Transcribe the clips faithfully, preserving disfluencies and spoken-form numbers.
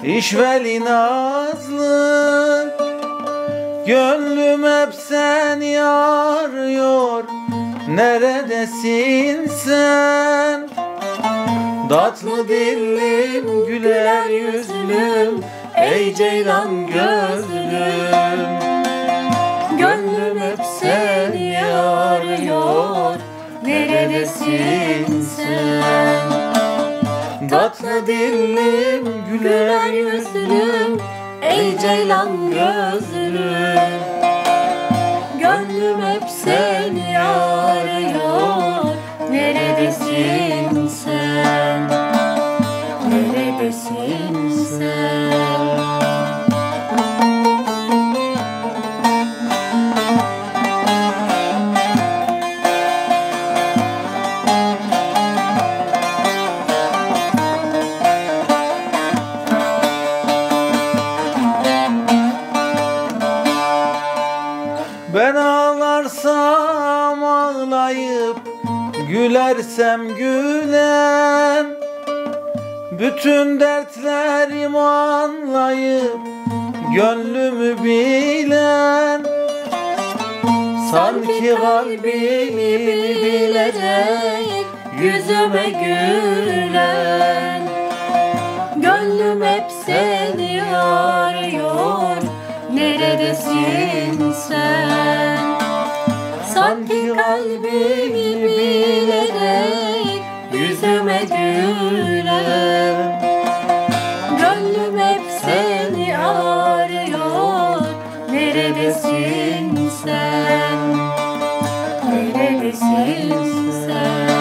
İşveli nazlı, gönlüm hep seni arıyor. Neredesin sen? Tatlı dillim, güler yüzlüm, ey ceylan gözlüm. Gönlüm hep seni arıyor. Neredesin sen? Tatlı dillim, güler yüzlüm, ey ceylan gözlüm. Gönlüm hep seni arıyor. Neredesin sen? Neredesin sen? Ben ağlarsam ağlayıp, gülersem gülen, bütün dertlerimi anlayıp, gönlümü bilen, sanki kalbimi bilerek yüzüme gülen. Gönlüm hep seni arıyor. Neredesin sen? Sanki kalbimi bilerek yüzüme gülen. Gönlüm hep seni arıyor. Neredesin sen? Neredesin sen?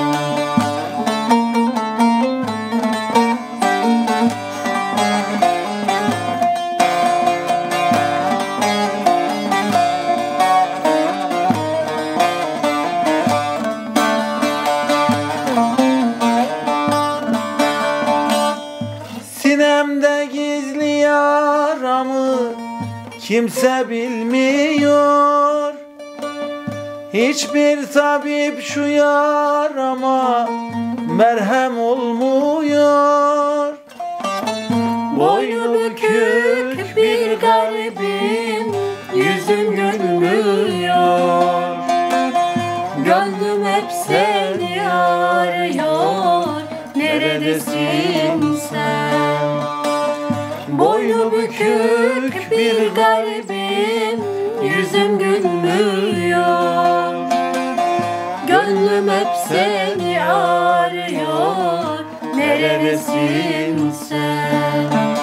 Sinemde gizli yaramı kimse bilmiyor. Hiçbir tabip şu yarama merhem olmuyor. Boynu bükük bir garibim, yüzüm gülmüyor. Gönlüm hep seni arıyor. Neredesin sen? Boynu bükük bir garibim, yüzüm gülmüyor. Gönlüm hep seni arıyor. Neredesin sen?